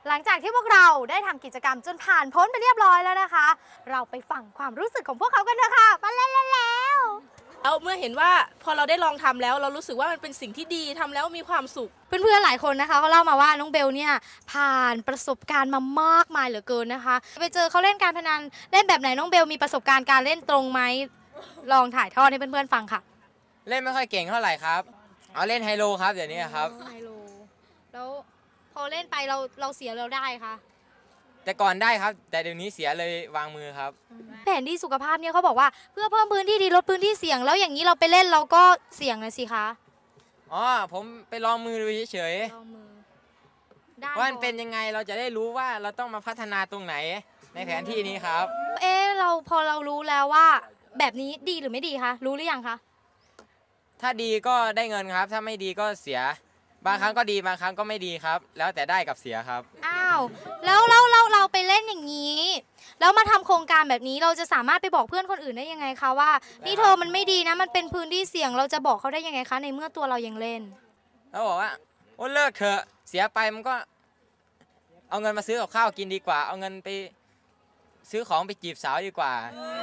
หลังจากที่พวกเราได้ทำกิจกรรมจนผ่านพ้นไปเรียบร้อยแล้วนะคะ เราไปฟังความรู้สึกของพวกเขากันเถอะค่ะไปแล้วเมื่อเห็นว่าพอเราได้ลองทำแล้วเรารู้สึกว่ามันเป็นสิ่งที่ดีทำแล้วมีความสุขเพื่อนๆหลายคนนะคะเขาเล่ามาว่าน้องเบลเนี่ยผ่านประสบการณ์มามากมายเหลือเกินนะคะไปเจอเขาเล่นการพนันเล่นแบบไหนน้องเบลมีประสบการณ์การเล่นตรงไหมลองถ่ายทอดให้เพื่อนๆฟังค่ะเล่นไม่ค่อยเก่งเท่าไหร่ครับเอาเล่นไฮโลครับเดี๋ยวนี้ครับไฮโลแล้วพอเล่นไปเราเสียเราได้คะแต่ก่อนได้ครับแต่เดี๋ยวนี้เสียเลยวางมือครับแผนที่สุขภาพเนี่ยเขาบอกว่าเพื่อเพิ่มพื้นที่ดีลดพื้นที่เสี่ยงแล้วอย่างนี้เราไปเล่นเราก็เสี่ยงนะสิคะอ๋อผมไปลองมือดูเฉยๆว่ามันเป็นยังไงเราจะได้รู้ว่าเราต้องมาพัฒนาตรงไหนในแผนที่นี้ครับพอเรารู้แล้วว่าแบบนี้ดีหรือไม่ดีคะรู้หรือยังคะถ้าดีก็ได้เงินครับถ้าไม่ดีก็เสียบางครั้งก็ดีบางครั้งก็ไม่ดีครับแล้วแต่ได้กับเสียครับอ้าวแล้วเราไปเล่นอย่างนี้แล้วมาทำโครงการแบบนี้เราจะสามารถไปบอกเพื่อนคนอื่นได้ยังไงคะว่านี่เธอมันไม่ดีนะมันเป็นพื้นที่เสี่ยงเราจะบอกเขาได้ยังไงคะในเมื่อตัวเรายังเล่นแล้วบอกว่าโอ้เลิกเถอะเสียไปมันก็เอาเงินมาซื้อกับข้าวกินดีกว่าเอาเงินไปซื้อของไปจีบสาวดีกว่า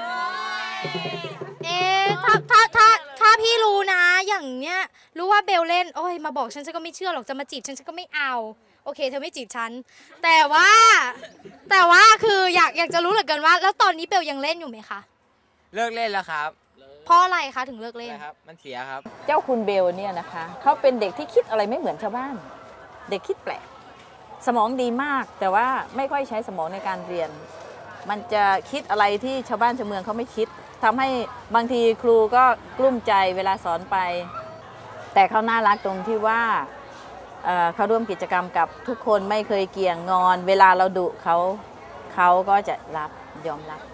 ถ้าพี่รู้นะอย่างเนี้ยรู้ว่าเบลเล่นโอ้ยมาบอกฉันก็ไม่เชื่อหรอกจะมาจีบฉันก็ไม่เอาโอเคเธอไม่จีบฉันแต่ว่าคืออยากจะรู้เหลือเกินว่าแล้วตอนนี้เบลยังเล่นอยู่ไหมคะเลิกเล่นแล้วครับเพราะอะไรคะถึงเลิกเล่นครับมันเสียครับเจ้าคุณเบลเนี่ยนะคะเขาเป็นเด็กที่คิดอะไรไม่เหมือนชาวบ้านเด็กคิดแปลกสมองดีมากแต่ว่าไม่ค่อยใช้สมองในการเรียนมันจะคิดอะไรที่ชาวบ้านชาวเมืองเขาไม่คิดทำให้บางทีครูก็กลุ้มใจเวลาสอนไปแต่เขาน่ารักตรงที่ว่าเขาร่วมกิจกรรมกับทุกคนไม่เคยเกี่ยงงอนเวลาเราดุเขาก็จะยอมรับ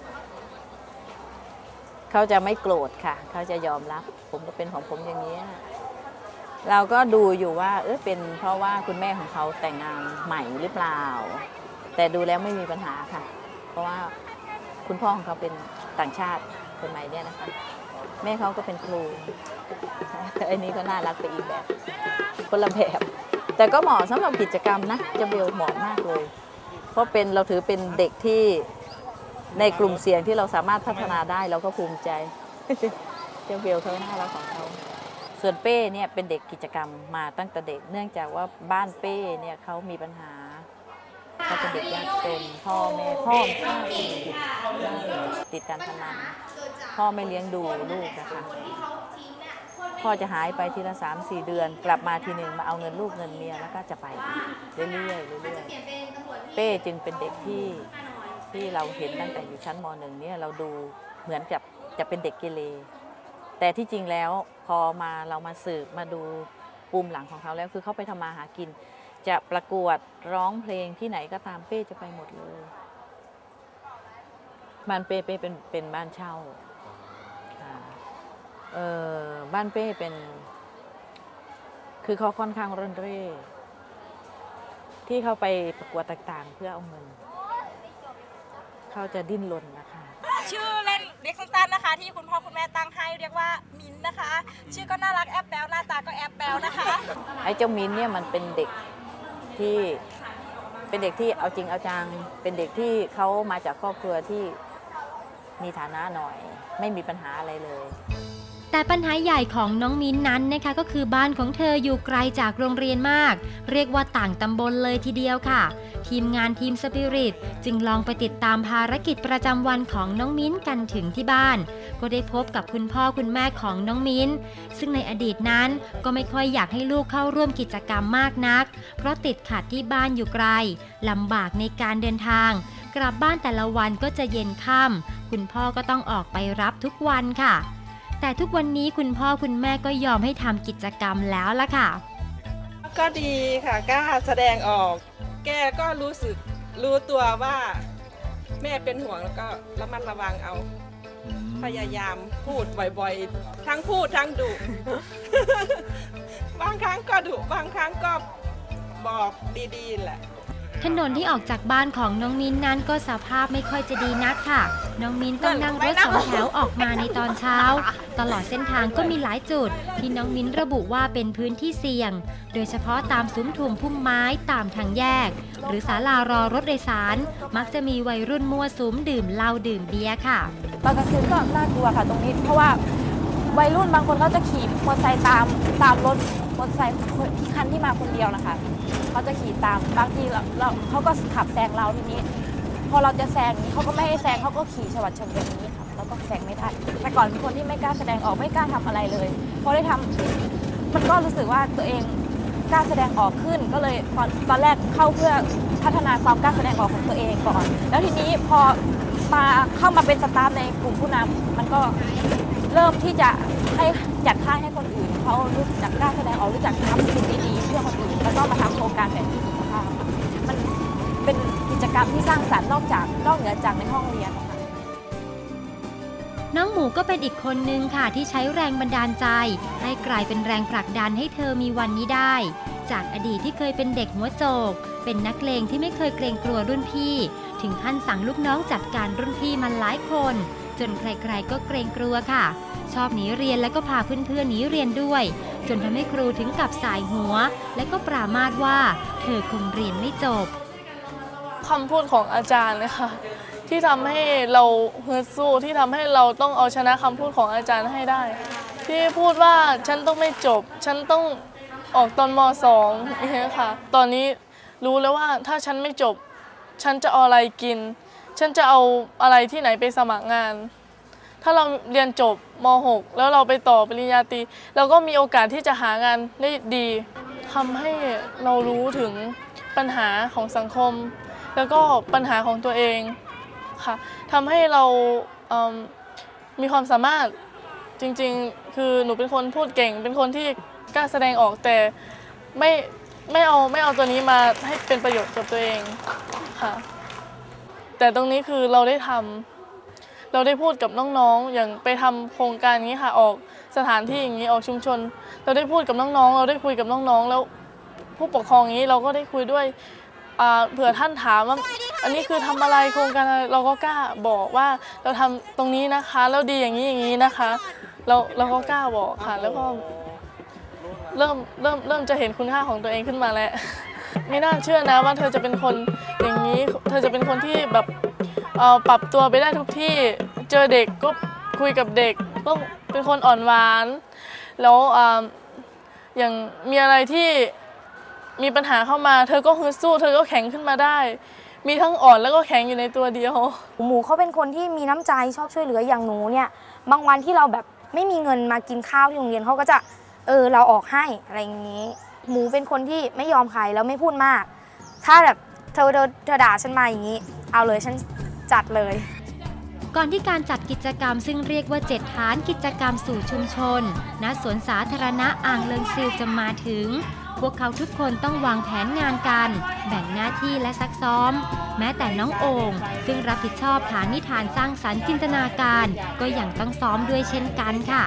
เขาจะไม่โกรธค่ะเขาจะยอมรับผมก็เป็นของผมอย่างนี้เราก็ดูอยู่ว่าเป็นเพราะว่าคุณแม่ของเขาแต่งงานใหม่หรือเปล่าแต่ดูแล้วไม่มีปัญหาค่ะเพราะว่าคุณพ่อของเขาเป็นต่างชาติคนใหม่เนี่ยนะคะแม่เขาก็เป็นครูอันนี้ก็น่ารักไปอีกแบบคนละแบบแต่ก็เหมาะสำหรับกิจกรรมนะจะเบลเหมาะมากเลยเพราะเราถือเป็นเด็กที่ในกลุ่มเสี่ยงที่เราสามารถพัฒนาได้เราก็ภูมิใจเจ้าเบลเขาน่ารักของเขาส่วนเป้เนี่ยเป็นเด็กกิจกรรมมาตั้งแต่เด็กเนื่องจากว่าบ้านเป้เนี่ยเขามีปัญหาเขาเป็นเด็กยากจนพ่อติดการพนันพ่อไม่เลี้ยงดูลูกนะคะพ่อจะหายไปทีละ 3-4 เดือนกลับมาทีหนึ่งมาเอาเงินลูกเงินเมียแล้วก็จะไปเรื่อยๆเป้จึงเป็นเด็กที่เราเห็นตั้งแต่อยู่ชั้นม.1 เนี่ยเราดูเหมือนกับจะเป็นเด็กเกเรแต่ที่จริงแล้วพอเรามาสืบมาดูปูมหลังของเขาแล้วคือเขาไปทำมาหากินจะประกวดร้องเพลงที่ไหนก็ตามเป้จะไปหมดเลยบ้านเป้เป็นบ้านเช่าบ้านเป้คือเขาค่อนข้างร่อนเร่ที่เขาไปประกวดต่างๆเพื่อเอาเงินเขาจะดิ้นรนนะคะชื่อเล่นเรียกสั้นๆนะคะที่คุณพ่อคุณแม่ตั้งให้เรียกว่ามิ้นนะคะชื่อก็น่ารักแอบแบลหน้าตาก็แอบแบลนะคะไอ้เจ้ามิ้นเนี่ยมันเป็นเด็กที่เอาจริงเอาจังเป็นเด็กที่เขามาจากครอบครัวที่มีฐานะหน่อยไม่มีปัญหาอะไรเลยแต่ปัญหาใหญ่ของน้องมิ้นนั้นนะคะก็คือบ้านของเธออยู่ไกลจากโรงเรียนมากเรียกว่าต่างตำบลเลยทีเดียวค่ะทีมงานทีมสปิริตจึงลองไปติดตามภารกิจประจำวันของน้องมิ้นกันถึงที่บ้านก็ได้พบกับคุณพ่อคุณแม่ของน้องมิ้นซึ่งในอดีตนั้นก็ไม่ค่อยอยากให้ลูกเข้าร่วมกิจกรรมมากนักเพราะติดขัดที่บ้านอยู่ไกลลำบากในการเดินทางกลับบ้านแต่ละวันก็จะเย็นค่ำคุณพ่อก็ต้องออกไปรับทุกวันค่ะแต่ทุกวันนี้คุณพ่อคุณแม่ก็ยอมให้ทำกิจกรรมแล้วล่ะค่ะก็ดีค่ะกล้าแสดงออกแกก็รู้ตัวว่าแม่เป็นห่วงแล้วก็ระมัดระวังเอาพยายามพูดบ่อยๆทั้งพูดทั้งดุ บางครั้งก็ดุบางครั้งก็บอกดีๆแหละถนนที่ออกจากบ้านของน้องมิ้นนั้นก็สภาพไม่ค่อยจะดีนักค่ะน้องมิ้นต้องนั่งรถ2 แถวออกมาในตอนเช้าตลอดเส้นทางก็มีหลายจุดที่น้องมิ้นระบุว่าเป็นพื้นที่เสี่ยงโดยเฉพาะตามซุ้มทุ่มพุ่มไม้ตามทางแยกหรือศาลารอรถโดยสารมักจะมีวัยรุ่นมั่วสุมดื่มเหล้าดื่มเบียร์ค่ะตอนกลางคืนก็น่ากลัวค่ะตรงนี้เพราะว่าวัยรุ่นบางคนเขาจะขี่มอเตอร์ไซค์ตามรถมอเตอร์ไซค์ที่คันที่มาคนเดียวนะคะเขาจะขี่ตามบางทีเราเขาก็ขับแซงเราทีนี้พอเราจะแซงเขาก็ไม่ให้แซงเขาก็ขี่ฉวัดเฉวียนนี้ค่ะแล้วก็แซงไม่ได้แต่ก่อนเป็นคนที่ไม่กล้าแสดงออกไม่กล้าทำอะไรเลยพอได้ทำมันก็รู้สึกว่าตัวเองกล้าแสดงออกขึ้นก็เลยตอนแรกเข้าเพื่อพัฒนาความกล้าแสดงออกของตัวเองก่อนแล้วทีนี้พอเข้ามาเป็นสตาฟในกลุ่มผู้นำมันก็เริ่มที่จะให้จัดค่ายให้คนอื่นเขารู้จักกล้าแสดงออกรู้จักทำสิ่งดีๆเพื่อคนอื่นแล้วก็มาทำโครงการแบบนี้ค่ะมันเป็นกิจกรรมที่สร้างสรรค์นอกเหนือจากในห้องเรียนค่ะน้องหมูก็เป็นอีกคนนึงค่ะที่ใช้แรงบันดาลใจให้กลายเป็นแรงผลักดันให้เธอมีวันนี้ได้จากอดีตที่เคยเป็นเด็กหัวโจกเป็นนักเลงที่ไม่เคยเกรงกลัวรุ่นพี่ถึงขั้นสั่งลูกน้องจัดการรุ่นพี่มาหลายคนจนใครๆก็เกรงกลัวค่ะชอบหนีเรียนและก็พาเพื่อนๆหนีเรียนด้วยจนทำให้ครูถึงกับสายหัวและก็ปรามาสว่าเธอคงเรียนไม่จบคำพูดของอาจารย์เลยค่ะที่ทำให้เราฮึดสู้ที่ทำให้เราต้องเอาชนะคำพูดของอาจารย์ให้ได้ที่พูดว่าฉันต้องไม่จบฉันต้องออกตอนม.2 อย่างเงี้ยค่ะตอนนี้รู้แล้วว่าถ้าฉันไม่จบฉันจะเอาอะไรกินฉันจะเอาอะไรที่ไหนไปสมัครงานถ้าเราเรียนจบม.6 แล้วเราไปต่อปริญญาตรีเราก็มีโอกาสที่จะหางานได้ดีทำให้เรารู้ถึงปัญหาของสังคมแล้วก็ปัญหาของตัวเองค่ะทำให้เรามีความสามารถจริงๆคือหนูเป็นคนพูดเก่งเป็นคนที่กล้าแสดงออกแต่ไม่เอาตัวนี้มาให้เป็นประโยชน์กับตัวเองค่ะแต่ตรงนี้คือเราได้ทำเราได้พูดกับน้องๆอย่างไปทำโครงการนี้ค่ะออกสถานที่อย่างนี้ออกชุมชนเราได้พูดกับน้องๆเราได้คุยกับน้องๆแล้วผู้ปกครองนี้เราก็ได้คุยด้วยเผื่อท่านถามว่าอันนี้คือทำอะไรโครงการอะไรเราก็กล้าบอกว่าเราทำตรงนี้นะคะแล้วดีอย่างนี้นะคะเราก็กล้าบอกค่ะแล้วก็เริ่มจะเห็นคุณค่าของตัวเองขึ้นมาแล้วไม่น่าเชื่อนะว่าเธอจะเป็นคนอย่างนี้เธอจะเป็นคนที่แบบปรับตัวไปได้ทุกที่เจอเด็กก็คุยกับเด็กก็เป็นคนอ่อนหวานแล้วอย่างมีอะไรที่มีปัญหาเข้ามาเธอก็ฮึดสู้เธอก็แข็งขึ้นมาได้มีทั้งอ่อนแล้วก็แข็งอยู่ในตัวเดียวหมูเขาเป็นคนที่มีน้ำใจชอบช่วยเหลืออย่างหนูเนี่ยบางวันที่เราแบบไม่มีเงินมากินข้าวที่โรงเรียนเขาก็จะเราออกให้อะไรอย่างนี้หมูเป็นคนที่ไม่ยอมใครแล้วไม่พูดมากถ้าแบบเธอด่าฉันมาอย่างนี้เอาเลยฉันจัดเลยก่อนที่การจัดกิจกรรมซึ่งเรียกว่า7ฐานกิจกรรมสู่ชุมชนณสวนสาธารณะอ่างเลิงซิลจะมาถึงพวกเขาทุกคนต้องวางแผนงานกันแบ่งหน้าที่และซักซ้อมแม้แต่น้องโอ่งซึ่งรับผิดชอบฐานนิทานสร้างสรรค์จินตนาการก็ยังต้องซ้อมด้วยเช่นกันค่ะ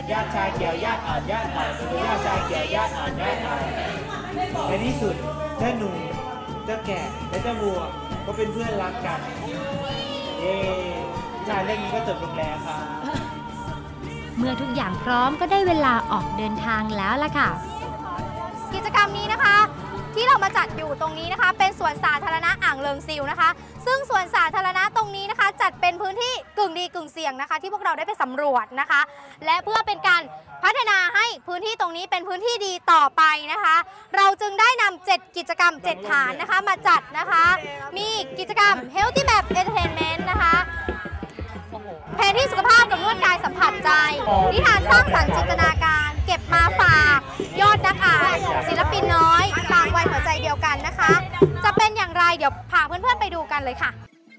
ในที่สุดเจ้าหนูเจ้าแก่และเจ้าวัวก็เป็นเพื่อนรักกันเย้งานเรื่องนี้ก็จบลงแล้วค่ะเมื่อทุกอย่างพร้อมก็ได้เวลาออกเดินทางแล้วล่ะค่ะกิจกรรมนี้นะคะที่เรามาจัดอยู่ตรงนี้นะคะเป็นสวนสาธารณะอ่างเลิงซิลนะคะซึ่งสวนสาธารณะตรงนี้นะคะจัดเป็นพื้นที่กึ่งดีกึ่งเสี่ยงนะคะที่พวกเราได้ไปสำรวจนะคะและเพื่อเป็นการพัฒนาให้พื้นที่ตรงนี้เป็นพื้นที่ดีต่อไปนะคะเราจึงได้นำ7กิจกรรม7ฐานนะคะมาจัดนะคะมีกิจกรรม Healthy Map Entertainment นะคะแผนที่สุขภาพกับนวดกายสัมผัสใจนิทานสร้างสรรค์จินตนาการเก็บมาฝากยอดนักอ่านศิลปินน้อยต่างวัยหัวใจเดียวกันนะคะจะเป็นอย่างไรเดี๋ยวพาเพื่อนๆไปดูกันเลยค่ะ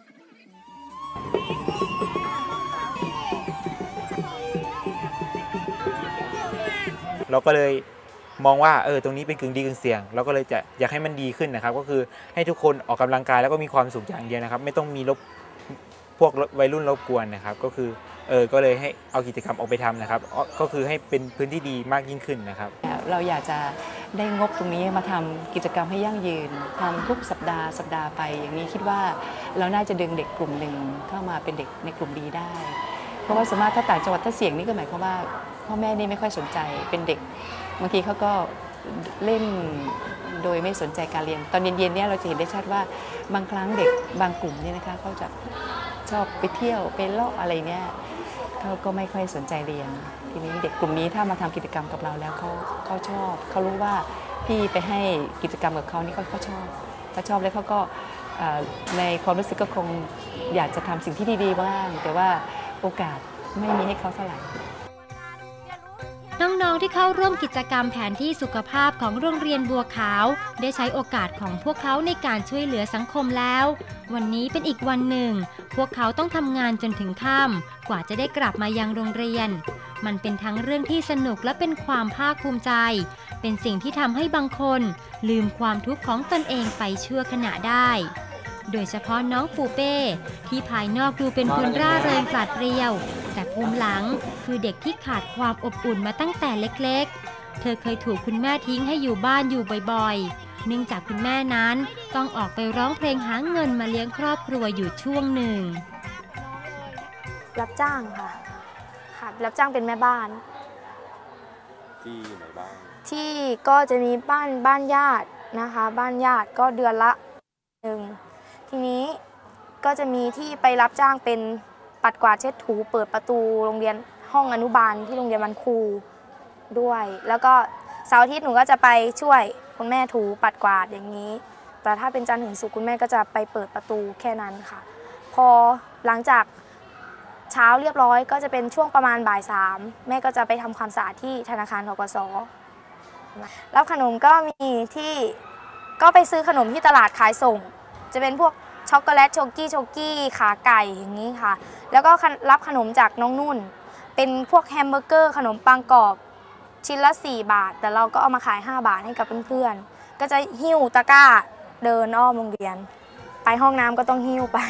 เราก็เลยมองว่าตรงนี้เป็นกึ่งดีกึ่งเสี่ยงเราก็เลยจะอยากให้มันดีขึ้นนะครับก็คือให้ทุกคนออกกำลังกายแล้วก็มีความสุขอย่างเดียวนะครับไม่ต้องมีพวกวัยรุ่นรบกวนนะครับก็คือก็เลยให้เอากิจกรรมออกไปทำนะครับก็คือให้เป็นพื้นที่ดีมากยิ่งขึ้นนะครับเราอยากจะได้งบตรงนี้มาทำกิจกรรมให้ยั่งยืนทำทุกสัปดาห์ไปอย่างนี้คิดว่าเราน่าจะดึงเด็กกลุ่มหนึ่งเข้ามาเป็นเด็กในกลุ่มดีได้เพราะว่าสมมติถ้าต่างจังหวัดถ้าเสี่ยงนี่ก็หมายความว่าพ่อแม่นี่ไม่ค่อยสนใจเป็นเด็กบางทีเขาก็เล่นโดยไม่สนใจการเรียนตอนเย็นๆเนี่ยเราจะเห็นได้ชัดว่าบางครั้งเด็กบางกลุ่มเนี่ยนะคะเขาจะชอบไปเที่ยวไปเลาะอะไรเนี่ยเขาก็ไม่ค่อยสนใจเรียนทีนี้เด็กกลุ่มนี้ถ้ามาทำกิจกรรมกับเราแล้วเขาชอบเขารู้ว่าพี่ไปให้กิจกรรมกับเขานี่เขาชอบแล้วเขาก็ในความรู้สึกก็คงอยากจะทำสิ่งที่ดีๆบ้างแต่ว่าโอกาสไม่มีให้เขาเท่าไหร่น้องๆที่เข้าร่วมกิจกรรมแผนที่สุขภาพของโรงเรียนบัวขาวได้ใช้โอกาสของพวกเขาในการช่วยเหลือสังคมแล้ววันนี้เป็นอีกวันหนึ่งพวกเขาต้องทำงานจนถึงค่ำกว่าจะได้กลับมายังโรงเรียนมันเป็นทั้งเรื่องที่สนุกและเป็นความภาคภูมิใจเป็นสิ่งที่ทำให้บางคนลืมความทุกข์ของตนเองไปชั่วขณะได้โดยเฉพาะน้องปูเป้ที่ภายนอกดูเป็นคนร่าเริงปราดเปรียวแต่ภูมิหลังคือเด็กที่ขาดความอบอุ่นมาตั้งแต่เล็กๆเธอเคยถูกคุณแม่ทิ้งให้อยู่บ้านอยู่บ่อยๆเนื่องจากคุณแม่นั้นต้องออกไปร้องเพลงหาเงินมาเลี้ยงครอบครัวอยู่ช่วงหนึ่งรับจ้างค่ะรับจ้างเป็นแม่บ้านที่ไหนบ้างที่ก็จะมีบ้านญาตินะคะบ้านญาติก็เดือนละ1ทีนี้ก็จะมีที่ไปรับจ้างเป็นปัดกวาดเช็ดถูเปิดประตูโรงเรียนห้องอนุบาลที่โรงเรียนวันครูด้วยแล้วก็เสาร์อาทิตย์หนูก็จะไปช่วยคุณแม่ถูปัดกวาดอย่างนี้แต่ถ้าเป็นจันทร์ถึงศุกร์คุณแม่ก็จะไปเปิดประตูแค่นั้นค่ะพอหลังจากเช้าเรียบร้อยก็จะเป็นช่วงประมาณบ่าย3แม่ก็จะไปทำความสะอาดที่ธนาคารธกส.รับขนมก็มีที่ก็ไปซื้อขนมที่ตลาดขายส่งจะเป็นพวกช็อกโกแลตโชกี้ขาไก่อย่างนี้ค่ะแล้วก็รับขนมจากน้องนุ่นเป็นพวกแฮมเบอร์เกอร์ขนมปังกรอบชิ้นละ4 บาทแต่เราก็เอามาขาย5 บาทให้กับเพื่อนๆก็จะหิ้วตะกร้าเดินอ้อมโรงเรียนไปห้องน้ำก็ต้องหิ้วไป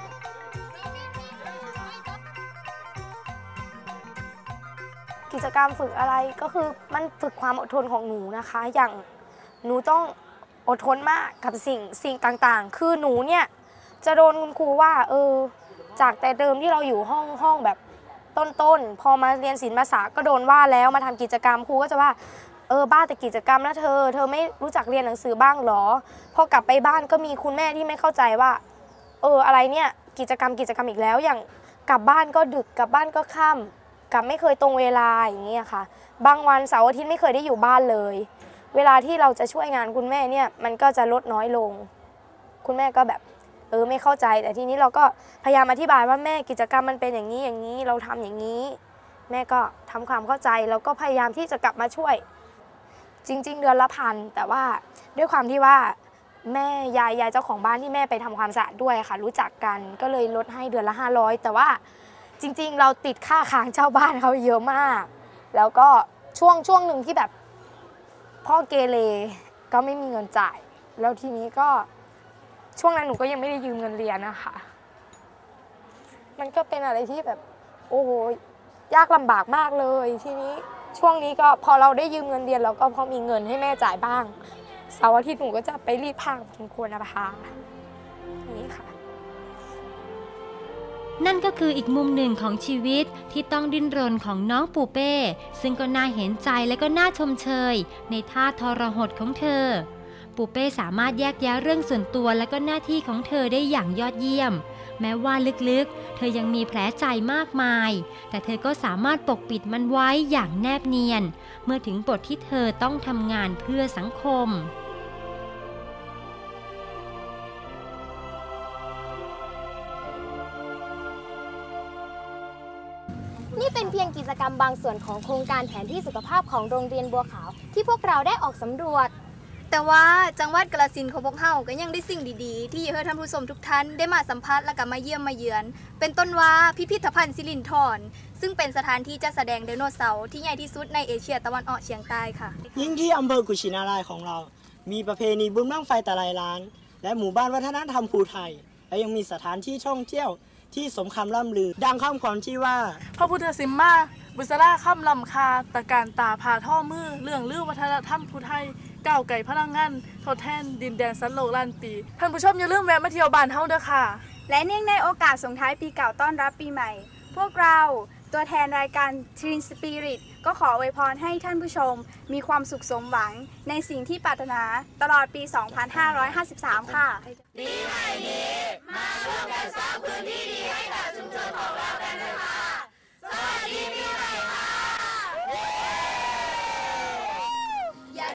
กิจกรรมฝึกอะไรก็คือมันฝึกความอดทนของหนูนะคะอย่างหนูต้องอดทนมากกับสิ่งต่างๆคือหนูเนี่ยจะโดนคุณครูว่าจากแต่เดิมที่เราอยู่ห้องแบบต้นพอมาเรียนศิลปภาษาก็โดนว่าแล้วมาทำกิจกรรมครูก็จะว่าบ้าแต่กิจกรรมนะเธอไม่รู้จักเรียนหนังสือบ้างหรอพอกลับไปบ้านก็มีคุณแม่ที่ไม่เข้าใจว่าอะไรเนี่ยกิจกรรมอีกแล้วอย่างกลับบ้านก็ดึกกลับบ้านก็ค่ำกลับไม่เคยตรงเวลาอย่างนี้ค่ะบางวันเสาร์อาทิตย์ไม่เคยได้อยู่บ้านเลยเวลาที่เราจะช่วยงานคุณแม่เนี่ยมันก็จะลดน้อยลงคุณแม่ก็แบบไม่เข้าใจแต่ทีนี้เราก็พยายามอธิบายว่าแม่กิจกรรมมันเป็นอย่างนี้เราทำอย่างนี้แม่ก็ทำความเข้าใจแล้วก็พยายามที่จะกลับมาช่วยจริงๆเดือนละ1,000แต่ว่าด้วยความที่ว่าแม่ยายเจ้าของบ้านที่แม่ไปทำความสะอาดด้วยค่ะรู้จักกันก็เลยลดให้เดือนละ500แต่ว่าจริงๆเราติดค่าค้างเช่าบ้านเขาเยอะมากแล้วก็ช่วงหนึ่งที่แบบพ่อเกเรก็ไม่มีเงินจ่ายแล้วทีนี้ก็ช่วงนั้นหนูก็ยังไม่ได้ยืมเงินเรียนนะคะมันก็เป็นอะไรที่แบบโอ้โหยากลำบากมากเลยทีนี้ช่วงนี้ก็พอเราได้ยืมเงินเรียนเราก็พอมีเงินให้แม่จ่ายบ้างเสาร์อาทิตย์หนูก็จะไปรีดผ้าคุณครูนภานี่ค่ะนั่นก็คืออีกมุมหนึ่งของชีวิตที่ต้องดิ้นรนของน้องปูเป้ซึ่งก็น่าเห็นใจและก็น่าชมเชยในท่าทรหดของเธอปูเป้สามารถแยกแยะเรื่องส่วนตัวและก็หน้าที่ของเธอได้อย่างยอดเยี่ยมแม้ว่าลึกๆเธอยังมีแผลใจมากมายแต่เธอก็สามารถปกปิดมันไว้อย่างแนบเนียนเมื่อถึงบทที่เธอต้องทำงานเพื่อสังคมนี่เป็นเพียงกิจกรรมบางส่วนของโครงการแผนที่สุขภาพของโรงเรียนบัวขาวที่พวกเราได้ออกสำรวจแต่ว่าจังหวัดกาฬสินธุ์ของพวกเฮาก็ยังได้สิ่งดีๆที่อยากให้ท่านผู้ชมทุกท่านได้มาสัมผัสและก็มาเยี่ยมมาเยือนเป็นต้นว่าพิพิธภัณฑ์สิรินธรซึ่งเป็นสถานที่จัดแสดงไดโนเสาร์ที่ใหญ่ที่สุดในเอเชียตะวันออกเฉียงใต้ค่ะยิ่งที่อำเภอกุชินารายของเรามีประเพณีบุญบั้งไฟตะไลล้านและหมู่บ้านวัฒนธรรมภูไทยและยังมีสถานที่ท่องเที่ยวที่สมคำล่ำลือ ดังคำขวัญที่ว่าพระพุทธสิมมาบุษราค่ำลำคาตะการตาผ่าท่อมือเรื่องลือวัฒนธรรมผู้ไทยก้าวไก่พลังงานทดแทนดินแดนสันโลกล้านปีท่านผู้ชมอย่าลืมแวะมาเที่ยวบ้านเฮาเด้อค่ะและเนื่องในโอกาสส่งท้ายปีเก่าต้อนรับปีใหม่พวกเราตัวแทนรายการ Teen Spirit ก็ขออวยพรให้ท่านผู้ชมมีความสุขสมหวังในสิ่งที่ปรารถนาตลอดปี 2553 ค่ะ